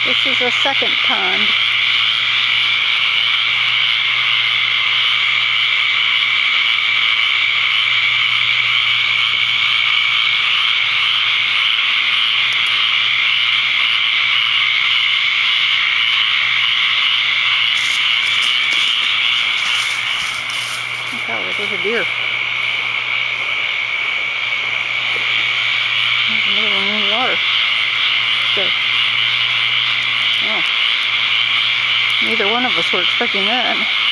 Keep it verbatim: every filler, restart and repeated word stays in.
This is a second pond. Oh, there's a deer. There's another one in the water. So, well, neither one of us were expecting that.